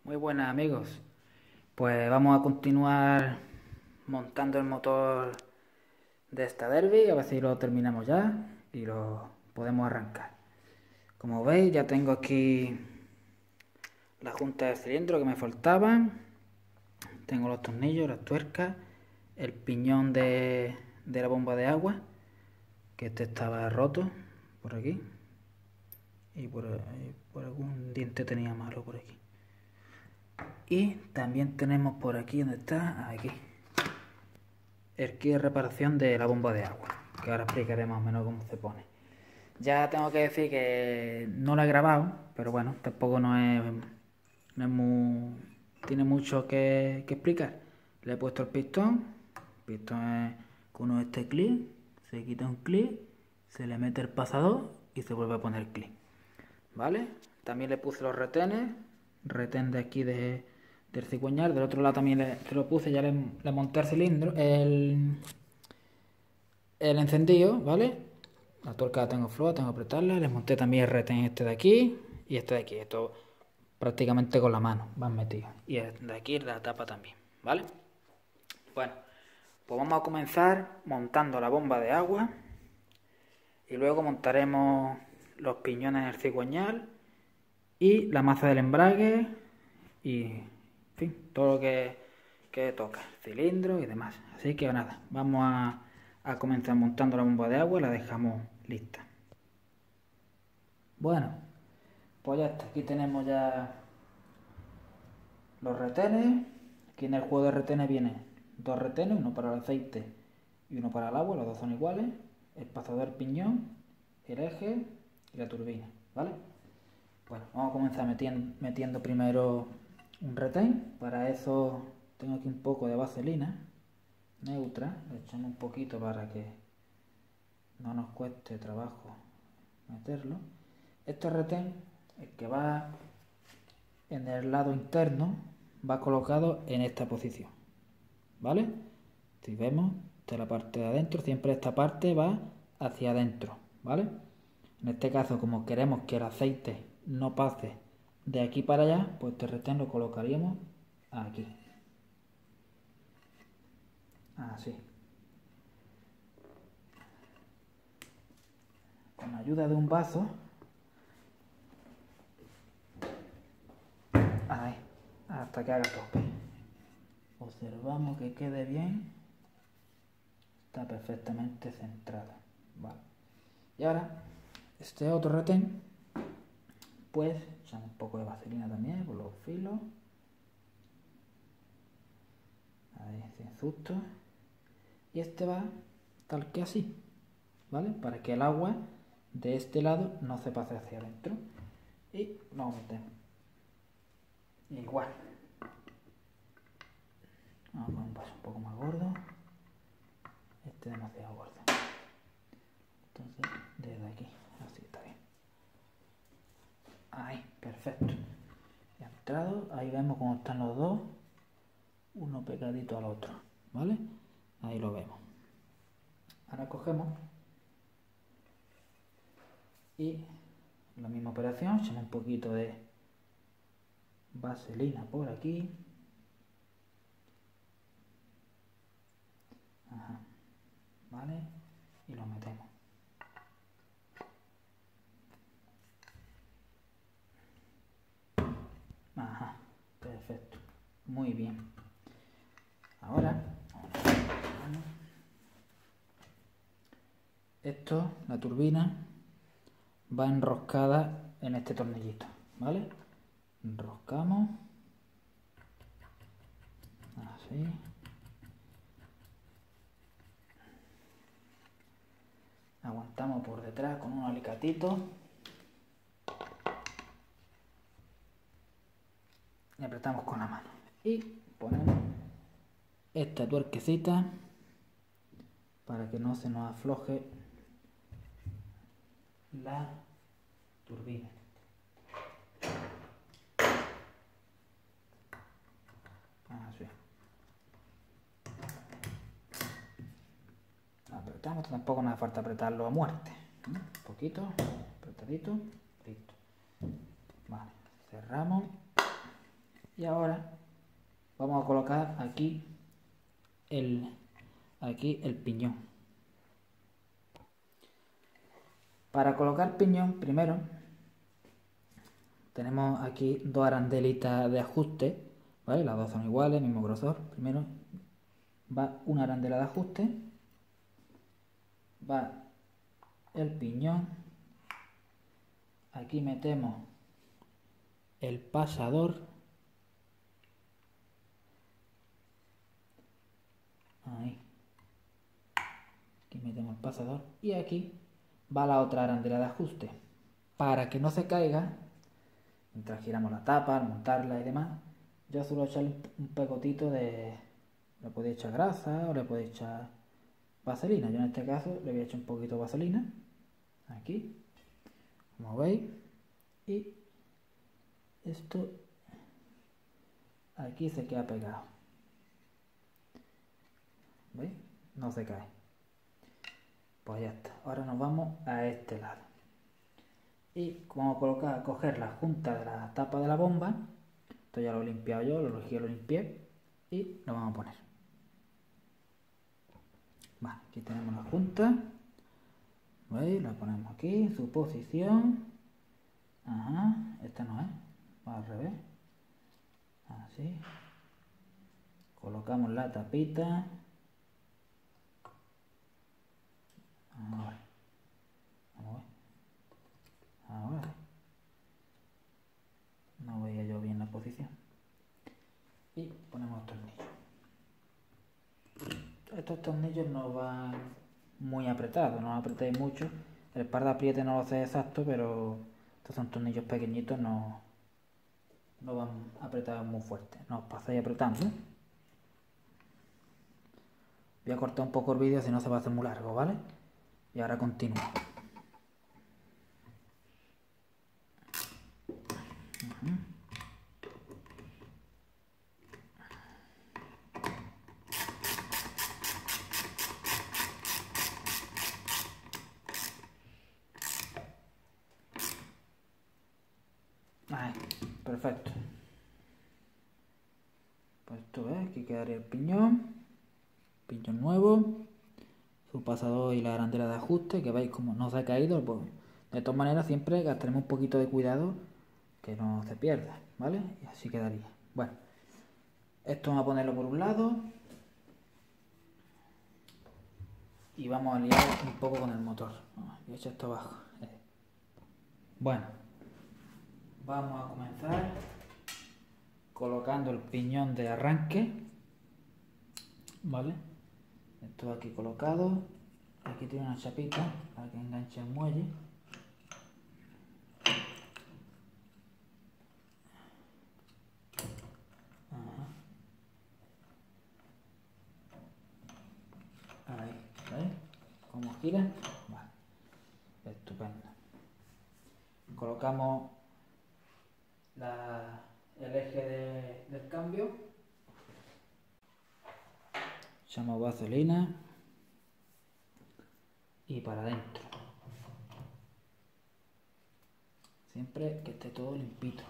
Muy buenas amigos, pues vamos a continuar montando el motor de esta Derby, a ver si lo terminamos ya y lo podemos arrancar. Como veis ya tengo aquí la junta del cilindro que me faltaban, tengo los tornillos, las tuercas, el piñón de la bomba de agua, que este estaba roto por aquí y por algún diente tenía malo por aquí. Y también tenemos por aquí, ¿dónde está? Aquí. El kit de reparación de la bomba de agua, que ahora explicaré más o menos cómo se pone. Ya tengo que decir que no lo he grabado, pero bueno, tampoco no es muy... tiene mucho que explicar. Le he puesto el pistón es con uno de este clic, se quita un clic, se le mete el pasador y se vuelve a poner el clic. ¿Vale? También le puse los retenes, retén de aquí del cigüeñal, del otro lado también se lo puse, ya le monté el cilindro, el encendido, ¿vale? La tuerca la tengo floja, tengo que apretarla, les monté también el retén este de aquí y este de aquí, esto prácticamente con la mano van metidos, y el de aquí la tapa también, ¿vale? Bueno, pues vamos a comenzar montando la bomba de agua y luego montaremos los piñones en el cigüeñal y la maza del embrague y, en fin, todo lo que toca, cilindro y demás. Así que nada, vamos a comenzar montando la bomba de agua y la dejamos lista. Bueno, pues ya está, aquí tenemos ya los retenes. Aquí en el juego de retenes vienen dos retenes, uno para el aceite y uno para el agua, los dos son iguales, el pasador piñón, el eje y la turbina, ¿vale? Bueno, vamos a comenzar metiendo primero un retén. Para eso tengo aquí un poco de vaselina neutra, le echamos un poquito para que no nos cueste trabajo meterlo. Este retén, el que va en el lado interno, va colocado en esta posición, ¿vale? Si vemos, esta es la parte de adentro, siempre esta parte va hacia adentro, ¿vale? En este caso, como queremos que el aceite no pase de aquí para allá, pues este retén lo colocaríamos aquí. Así. Con la ayuda de un vaso, ahí, hasta que haga tope. Observamos que quede bien. Está perfectamente centrado. Vale. Y ahora, este otro retén, pues echamos un poco de vaselina también por los filos. Ahí, sin susto. Y este va tal que así, ¿vale? Para que el agua de este lado no se pase hacia adentro. Y lo metemos. Igual. Vamos a poner un vaso un poco más gordo. Este es demasiado gordo. Entonces, desde aquí, así está bien. Ahí, perfecto. Ya ha entrado, ahí vemos cómo están los dos, uno pegadito al otro, ¿vale? Ahí lo vemos. Ahora cogemos y la misma operación, echamos un poquito de vaselina por aquí. Ajá. ¿Vale? Y lo metemos. Ajá, perfecto. Muy bien. Ahora, esto, la turbina, va enroscada en este tornillito, ¿vale? Enroscamos. Así. Aguantamos por detrás con un alicatito. Y apretamos con la mano. Y ponemos esta tuerquecita para que no se nos afloje la turbina. Así. Apretamos, tampoco nos hace falta apretarlo a muerte. Un poquito, apretadito, listo. Vale, cerramos. Y ahora vamos a colocar aquí el piñón. Para colocar piñón, primero tenemos aquí dos arandelitas de ajuste, ¿vale? Las dos son iguales, mismo grosor. Primero va una arandela de ajuste, va el piñón, aquí metemos el pasador, ahí, aquí metemos el pasador y aquí va la otra arandela de ajuste. Para que no se caiga, mientras giramos la tapa, al montarla y demás, yo suelo echarle un pegotito de... Le podéis echar grasa o le podéis echar vaselina. Yo en este caso le voy a echar un poquito de vaselina, aquí, como veis, y esto aquí se queda pegado. ¿Veis? No se cae. Pues ya está. Ahora nos vamos a este lado. Y vamos a coger la junta de la tapa de la bomba. Esto ya lo he limpiado yo, lo limpié. Y lo vamos a poner. Vale, aquí tenemos la junta. ¿Veis? La ponemos aquí, en su posición. Ajá, esta no es. Va al revés. Así. Colocamos la tapita. Ahora. Ahora. No veía yo bien la posición. Y ponemos los tornillos. Estos tornillos no van muy apretados, no los apretéis mucho. El par de apriete no lo sé exacto, pero estos son tornillos pequeñitos, no van apretados muy fuerte. No os paséis apretando. Voy a cortar un poco el vídeo, si no se va a hacer muy largo, ¿vale? Y ahora continúo. Ahí, perfecto. Pues esto ves, aquí quedaría el piñón nuevo, su pasador y la arandela de ajuste, que veis como no se ha caído. Pues de todas maneras siempre gastaremos un poquito de cuidado que no se pierda, ¿vale? Y así quedaría. Bueno, esto vamos a ponerlo por un lado y vamos a liar un poco con el motor. Voy a echar esto abajo. Bueno, vamos a comenzar colocando el piñón de arranque, ¿vale? Esto aquí colocado. Aquí tiene una chapita para que enganche el muelle. Ahí, ¿veis? ¿Cómo gira? Vale. Estupendo. Colocamos el eje del cambio. Echamos vaselina y para adentro. Siempre que esté todo limpito.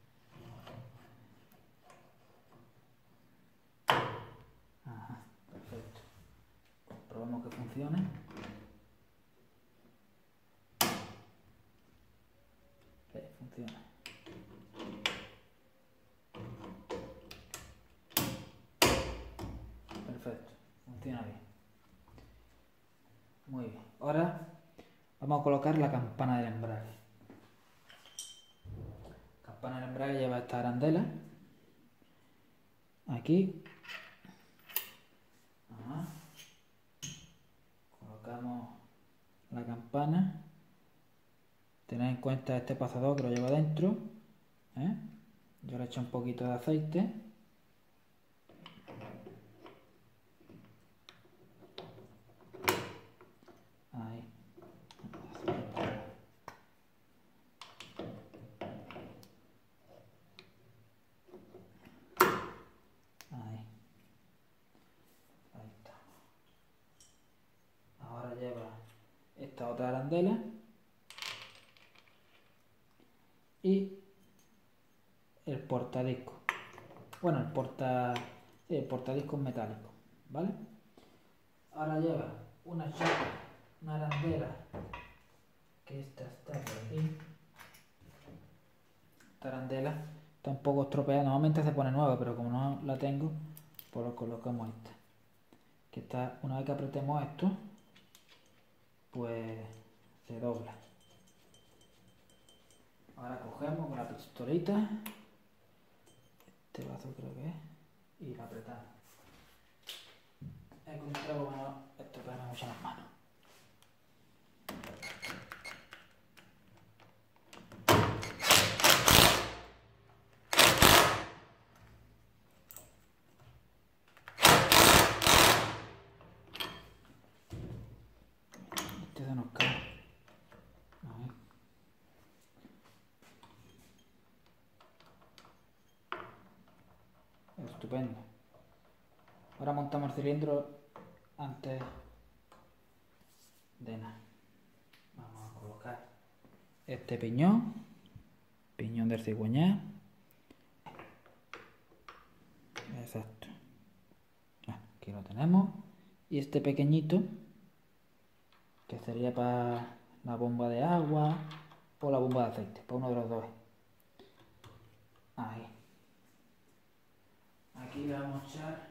Ajá, perfecto. Probamos que funcione. Funciona. Perfecto, funciona bien. Muy bien. Ahora vamos a colocar la campana del embrague. La campana del embrague lleva esta arandela. Aquí. Ajá. Colocamos la campana. Tened en cuenta este pasador que lo lleva dentro. Yo le echo un poquito de aceite. Ahí. Ahí. Ahí está. Ahora lleva esta otra arandela. Y el portadisco. Bueno, sí, el portadiscos metálico, ¿vale? Ahora lleva una chapa, una arandela, que esta está por aquí. Esta arandela está un poco estropeada, normalmente se pone nueva, pero como no la tengo, pues lo colocamos esta. Que está, una vez que apretemos esto, pues se dobla. Ahora cogemos con la pistolita, este brazo creo que es, y la apretamos. He encontrado que no estropearme mucho las manos. Este se nos cae. A ver. Estupendo. Ahora montamos el cilindro antes de nada. Vamos a colocar este piñón del cigüeñal. Exacto. Aquí lo tenemos. Y este pequeñito, que sería para la bomba de agua o la bomba de aceite, para uno de los dos. Ahí. Aquí le vamos a echar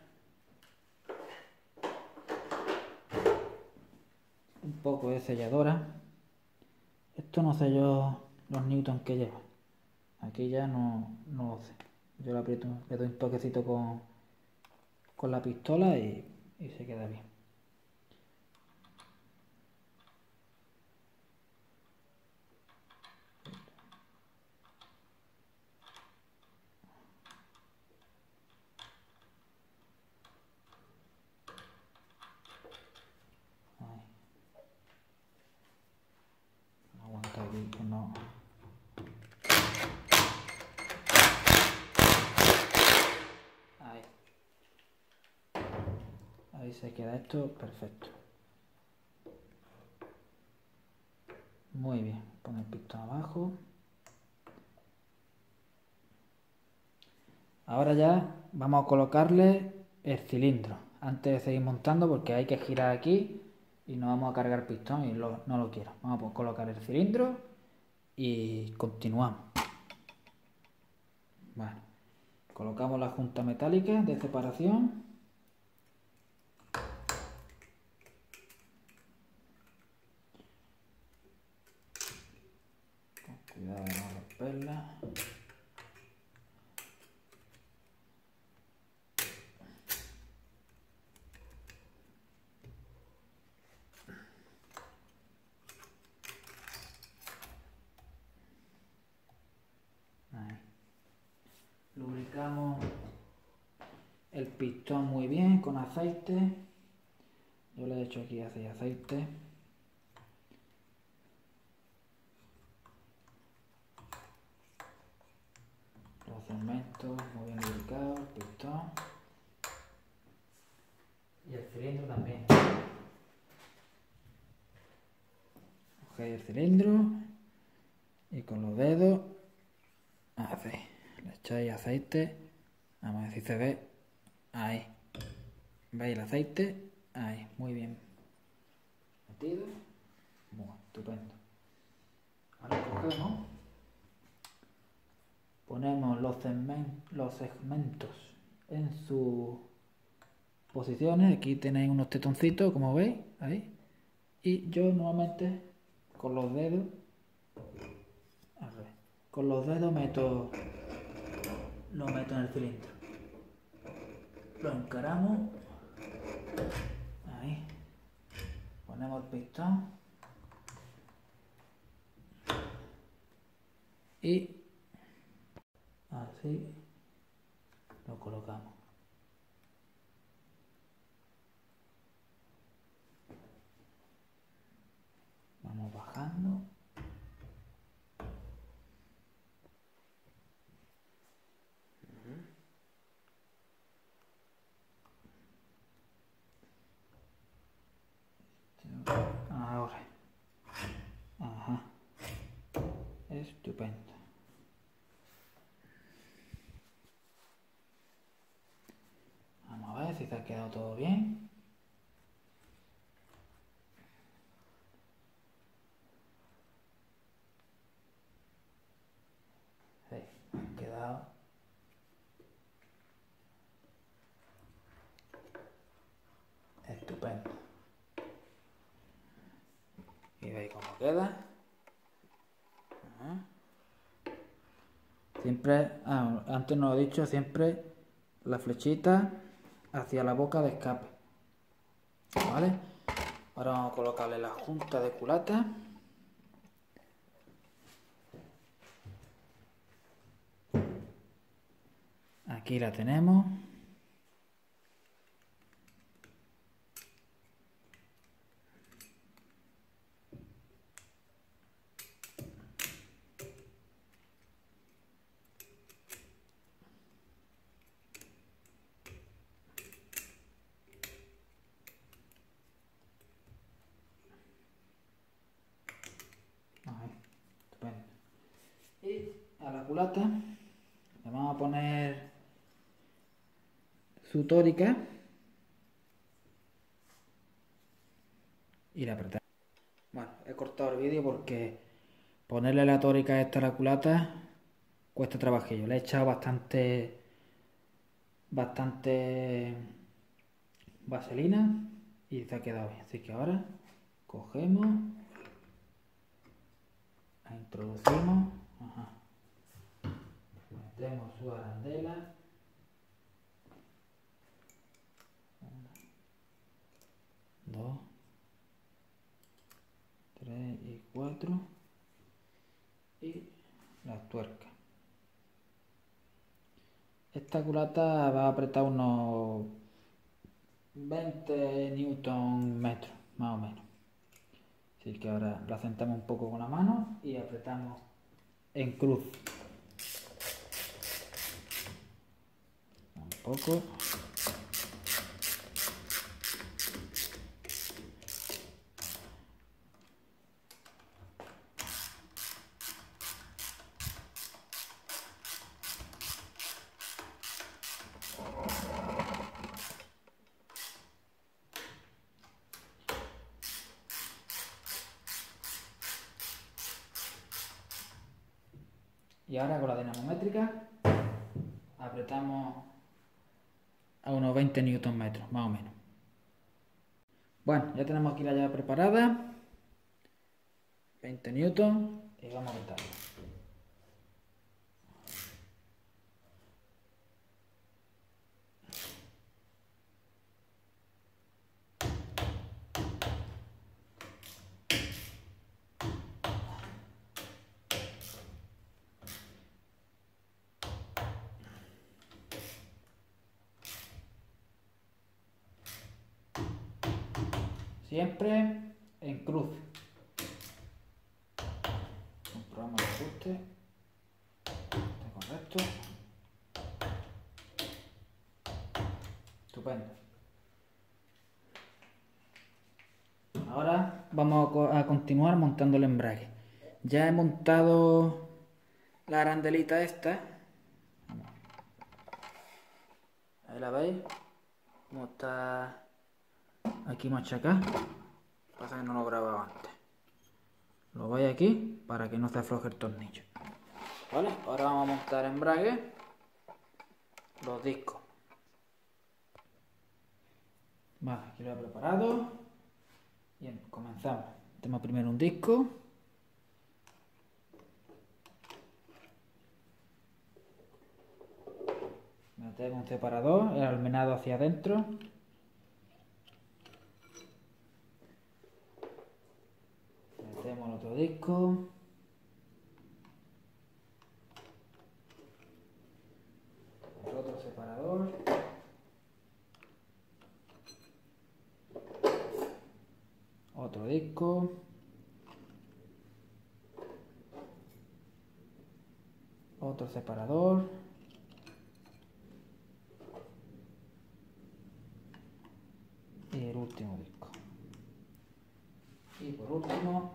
un poco de selladora. Esto no sé yo los newtons que lleva. Aquí ya no lo sé. Yo le aprieto, le doy un toquecito con la pistola y se queda bien. Ahí. Aguanta aquí que no. Ahí. Ahí se queda esto perfecto. Muy bien. Pon el pistón abajo. Ahora ya vamos a colocarle el cilindro antes de seguir montando, porque hay que girar aquí y no vamos a cargar el pistón y no lo quiero. Vamos a colocar el cilindro y continuamos. Bueno, colocamos la junta metálica de separación. Con cuidado de no romperla. Lubricamos el pistón muy bien con aceite. Yo le he hecho aquí aceite. Los segmentos muy bien lubricados, el pistón. Y el cilindro también. Cogéis el cilindro y con los dedos le echáis aceite. Vamos a ver si se ve. Ahí. ¿Veis el aceite? Ahí, muy bien metido. Bueno, estupendo. Ahora cogemos, ponemos los segmentos en sus posiciones. Aquí tenéis unos tetoncitos, como veis, ahí. Y yo normalmente con los dedos, lo meto en el cilindro. Lo encaramos. Ahí. Ponemos el pistón. Y así lo colocamos. Vamos bajando. Ahora. Ajá. Estupendo. se ha quedado todo bien. Sí, ha quedado estupendo. Y veis cómo queda. Siempre, antes no lo he dicho, siempre la flechita hacia la boca de escape. ¿Vale? Ahora vamos a colocarle la junta de culata. Aquí la tenemos. Ahí, estupendo. Y a la culata le vamos a poner su tórica y la apretamos. Bueno, he cortado el vídeo porque ponerle la tórica esta a la culata cuesta trabajillo. Le he echado bastante vaselina y se ha quedado bien. Así que ahora cogemos, la introducimos, metemos su arandela, 1, 2, 3 y 4 y las tuercas. Esta culata va a apretar unos 20 newton metros, más o menos. Así que ahora la sentamos un poco con la mano y apretamos en cruz. Un poco. Y ahora con la dinamométrica apretamos a unos 20 newton metros, más o menos. Bueno, ya tenemos aquí la llave preparada. 20 newton y vamos a apretarlo. Siempre en cruz. Comprobamos el ajuste. Está correcto. Estupendo. Ahora vamos a continuar montando el embrague. Ya he montado la arandelita esta. Ahí la veis. Como está aquí machacada. Pasa que no lo he grabado antes. Lo vais aquí para que no se afloje el tornillo. Vale, ahora vamos a montar el embrague. Los discos. Vale, aquí lo he preparado. Bien, comenzamos. Metemos primero un disco. Metemos un separador, el almenado hacia adentro. Metemos el otro disco. El otro separador. Otro disco. Otro separador. Y el último disco. Y por último,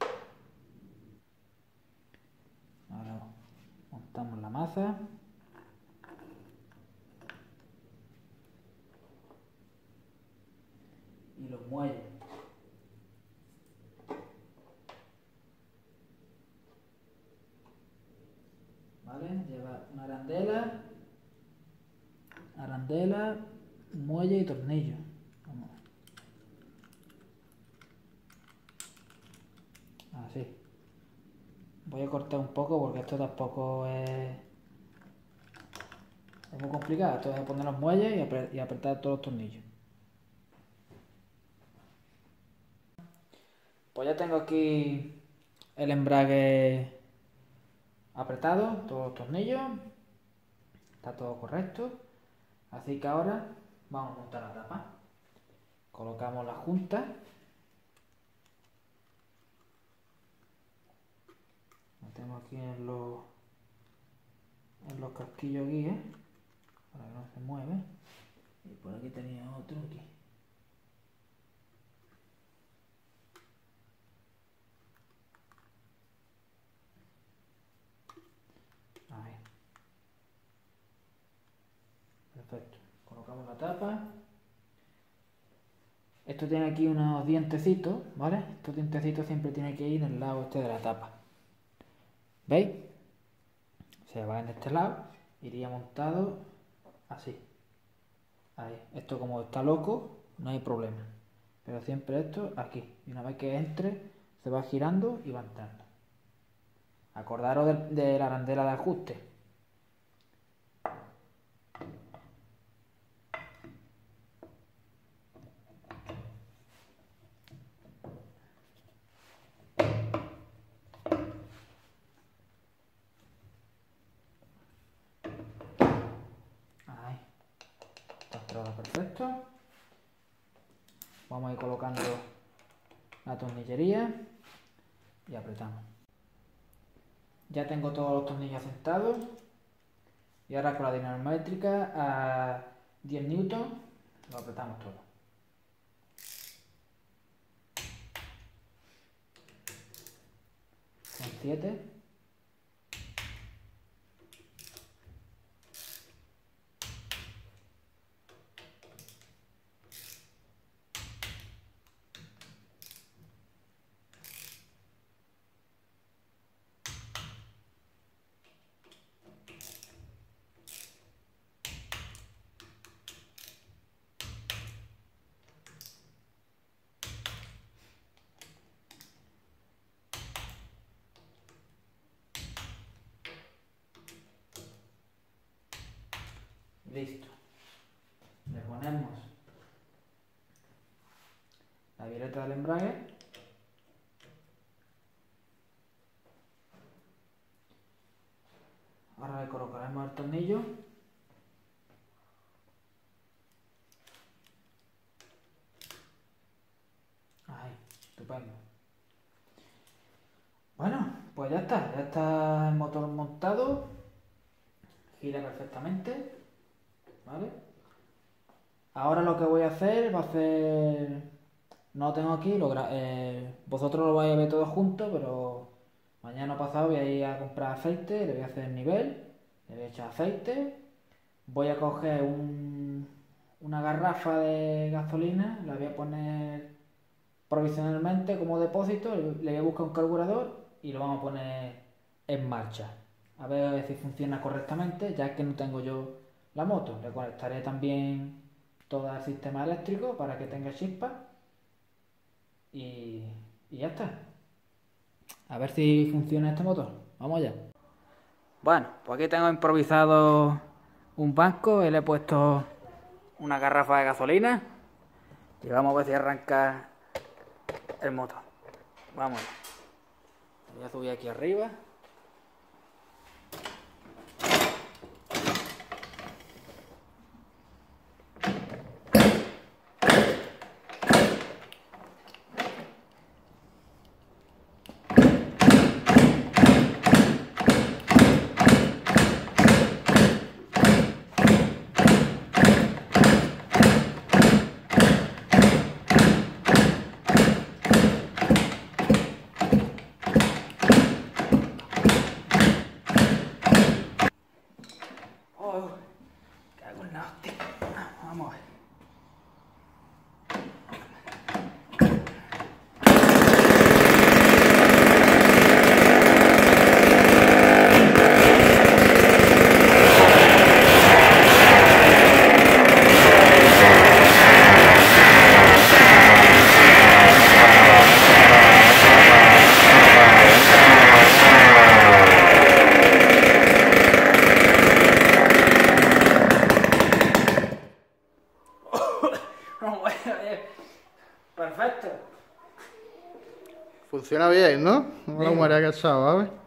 ahora montamos la maza. ¿vale? Lleva una arandela, muelle y tornillo. Vamos. Así. Voy a cortar un poco porque esto tampoco es muy complicado. Esto es poner los muelles y apretar todos los tornillos. Pues ya tengo aquí el embrague apretado, todos los tornillos. Está todo correcto. Así que ahora vamos a montar la tapa. Colocamos la junta. Metemos aquí en los casquillos aquí, para que no se mueve. Y por aquí tenía otro aquí. Ahí. Perfecto. Colocamos la tapa. Esto tiene aquí unos dientecitos, ¿vale? Estos dientecitos siempre tienen que ir en el lado este de la tapa. ¿Veis? Se va en este lado, iría montado así. Ahí. Esto como está loco, no hay problema. Pero siempre esto aquí. Y una vez que entre, se va girando y va entrando. Acordaros de la arandela de ajuste. Ahí. Está entrado perfecto. Vamos a ir colocando la tornillería y apretamos. Ya tengo todos los tornillos asentados y ahora con la dinamométrica a 10 newton lo apretamos todo. Con 7. Listo. Le ponemos la violeta del embrague. Ahora le colocaremos el tornillo. Ahí, estupendo. Bueno, pues ya está el motor montado. Gira perfectamente. ¿Vale? Ahora lo que voy a hacer va a ser... No lo tengo aquí, vosotros lo vais a ver todo junto, pero mañana pasado voy a ir a comprar aceite, le voy a hacer el nivel, le voy a echar aceite, voy a coger una garrafa de gasolina, la voy a poner provisionalmente como depósito, le voy a buscar un carburador y lo vamos a poner en marcha. A ver si funciona correctamente, ya que no tengo yo la moto. Le conectaré también todo el sistema eléctrico para que tenga chispa y ya está. A ver si funciona este motor. Vamos allá. Bueno, pues aquí tengo improvisado un banco y le he puesto una garrafa de gasolina y vamos a ver si arranca el motor. Vamos. Voy a subir aquí arriba. Perfecto. Funciona bien, ¿no? No la Bien. María Casado, ¿sabes?